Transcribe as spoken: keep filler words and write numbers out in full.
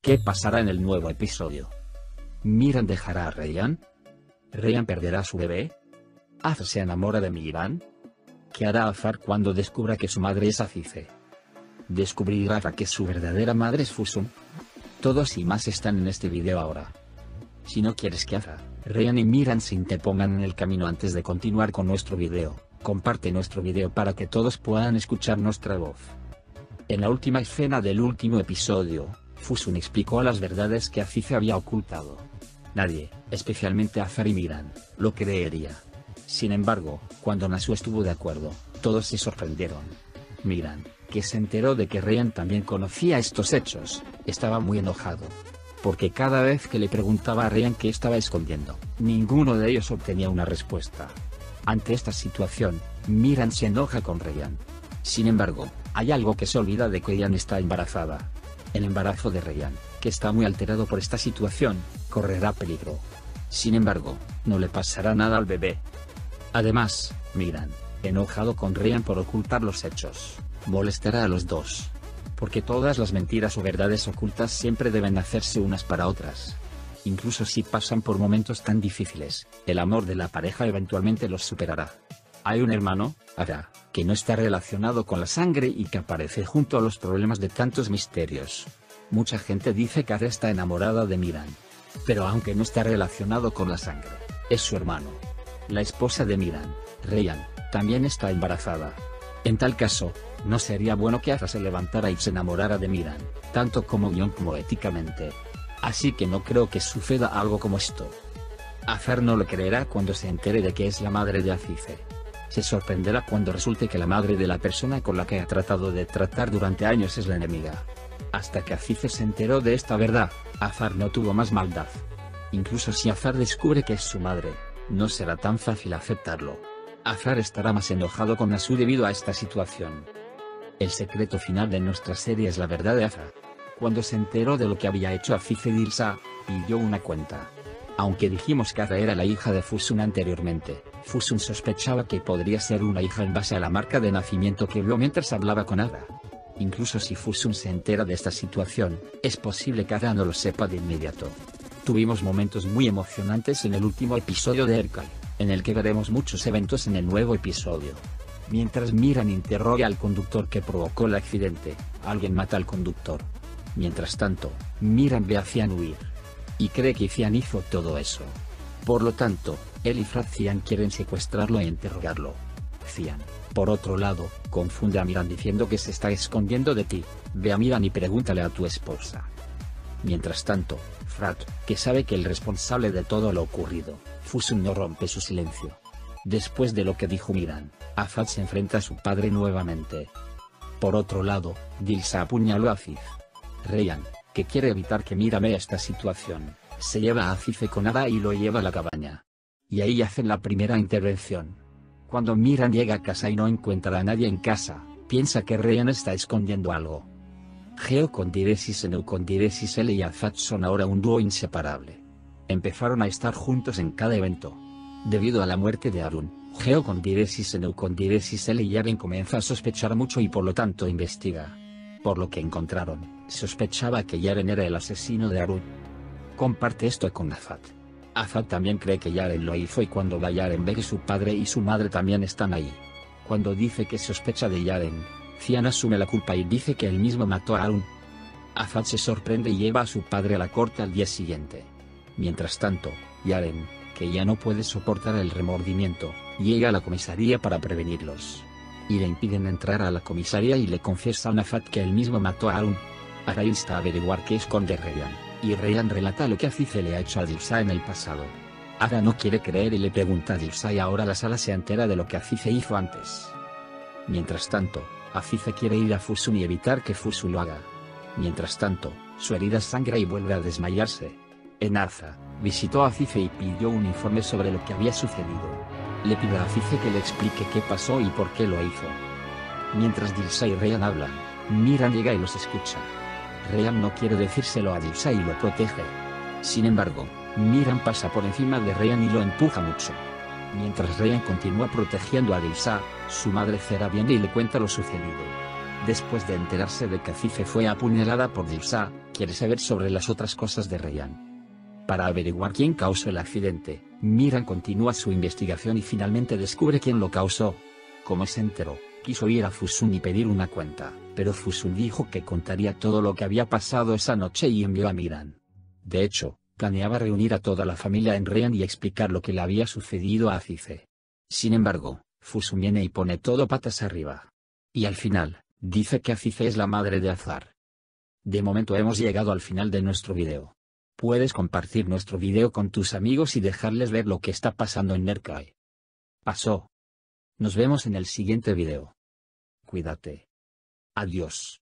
¿Qué pasará en el nuevo episodio? ¿Miran dejará a Ryan? ¿Ryan perderá a su bebé? ¿Azar se enamora de Miran? ¿Qué hará Azar cuando descubra que su madre es Azize? ¿Descubrirá Azar que su verdadera madre es Fusun? Todos y más están en este video ahora. Si no quieres que Azar, Ryan y Miran se interpongan en el camino antes de continuar con nuestro video, comparte nuestro video para que todos puedan escuchar nuestra voz. En la última escena del último episodio, Fusun explicó las verdades que Azize había ocultado. Nadie, especialmente Azar y Miran, lo creería. Sin embargo, cuando Nasu estuvo de acuerdo, todos se sorprendieron. Miran, que se enteró de que Ryan también conocía estos hechos, estaba muy enojado. Porque cada vez que le preguntaba a Ryan qué estaba escondiendo, ninguno de ellos obtenía una respuesta. Ante esta situación, Miran se enoja con Ryan. Sin embargo, hay algo que se olvida de que Ryan está embarazada. El embarazo de Ryan, que está muy alterado por esta situación, correrá peligro. Sin embargo, no le pasará nada al bebé. Además, Miran, enojado con Ryan por ocultar los hechos, molestará a los dos. Porque todas las mentiras o verdades ocultas siempre deben hacerse unas para otras. Incluso si pasan por momentos tan difíciles, el amor de la pareja eventualmente los superará. Hay un hermano, Ara, que no está relacionado con la sangre y que aparece junto a los problemas de tantos misterios. Mucha gente dice que Ara está enamorada de Miran. Pero aunque no está relacionado con la sangre, es su hermano. La esposa de Miran, Ryan, también está embarazada. En tal caso, no sería bueno que Azar se levantara y se enamorara de Miran, tanto como guión como éticamente. Así que no creo que suceda algo como esto. Azar no lo creerá cuando se entere de que es la madre de Azize. Se sorprenderá cuando resulte que la madre de la persona con la que ha tratado de tratar durante años es la enemiga. Hasta que Azize se enteró de esta verdad, Azar no tuvo más maldad. Incluso si Azar descubre que es su madre, no será tan fácil aceptarlo. Azar estará más enojado con Nasu debido a esta situación. El secreto final de nuestra serie es la verdad de Azar. Cuando se enteró de lo que había hecho Azize Dilsa, pidió una cuenta. Aunque dijimos que Azar era la hija de Fusun anteriormente, Fusun sospechaba que podría ser una hija en base a la marca de nacimiento que vio mientras hablaba con Azar. Incluso si Fusun se entera de esta situación, es posible que Azar no lo sepa de inmediato. Tuvimos momentos muy emocionantes en el último episodio de Erkai, en el que veremos muchos eventos en el nuevo episodio. Mientras Miran interroga al conductor que provocó el accidente, alguien mata al conductor. Mientras tanto, Miran ve a Cian huir. Y cree que Cian hizo todo eso. Por lo tanto, él y Frat Cian quieren secuestrarlo e interrogarlo. Cian, por otro lado, confunde a Miran diciendo que se está escondiendo de ti. Ve a Miran y pregúntale a tu esposa. Mientras tanto, Frat, que sabe que el responsable de todo lo ocurrido, Fusun, no rompe su silencio. Después de lo que dijo Miran, Azar se enfrenta a su padre nuevamente. Por otro lado, Dilsa apuñaló a Aziz. Ryan, que quiere evitar que Miran vea esta situación, se lleva a Azize con Ada y lo lleva a la cabaña. Y ahí hacen la primera intervención. Cuando Miran llega a casa y no encuentra a nadie en casa, piensa que Ryan está escondiendo algo. Geo con Diresis Eneu con Diresis L y Azat son ahora un dúo inseparable. Empezaron a estar juntos en cada evento. Debido a la muerte de Arun, Geo con Diresis Eneu con Diresis L y Yaren comienza a sospechar mucho y por lo tanto investiga. Por lo que encontraron, sospechaba que Yaren era el asesino de Arun. Comparte esto con Azat. Azat también cree que Yaren lo hizo y cuando va Yaren ve que su padre y su madre también están ahí. Cuando dice que sospecha de Yaren, Cian asume la culpa y dice que él mismo mató a Arun. Azat se sorprende y lleva a su padre a la corte al día siguiente. Mientras tanto, Yaren, que ya no puede soportar el remordimiento, llega a la comisaría para prevenirlos. Y le impiden entrar a la comisaría y le confiesan a Azat que él mismo mató a Arun. Ara insta a averiguar qué esconde Ryan, y Ryan relata lo que Azize le ha hecho a Dilsa en el pasado. Ara no quiere creer y le pregunta a Dilsa y ahora la sala se entera de lo que Azize hizo antes. Mientras tanto, Azize quiere ir a Fusun y evitar que Fusun lo haga. Mientras tanto, su herida sangra y vuelve a desmayarse. Enarza visitó a Azize y pidió un informe sobre lo que había sucedido. Le pide a Azize que le explique qué pasó y por qué lo hizo. Mientras Dilsa y Ryan hablan, Miran llega y los escucha. Ryan no quiere decírselo a Dilsa y lo protege. Sin embargo, Miran pasa por encima de Ryan y lo empuja mucho. Mientras Ryan continúa protegiendo a Dilsa, su madre Zera viene y le cuenta lo sucedido. Después de enterarse de que Azize fue apuñalada por Dirsa, quiere saber sobre las otras cosas de Rayyan. Para averiguar quién causó el accidente, Miran continúa su investigación y finalmente descubre quién lo causó. Como se enteró, quiso ir a Fusun y pedir una cuenta, pero Fusun dijo que contaría todo lo que había pasado esa noche y envió a Miran. De hecho, planeaba reunir a toda la familia en Rayyan y explicar lo que le había sucedido a Azize. Sin embargo, Fusun viene y pone todo patas arriba. Y al final, dice que Azize es la madre de Azar. De momento hemos llegado al final de nuestro video. Puedes compartir nuestro video con tus amigos y dejarles ver lo que está pasando en Nerkai. Pasó. Nos vemos en el siguiente video. Cuídate. Adiós.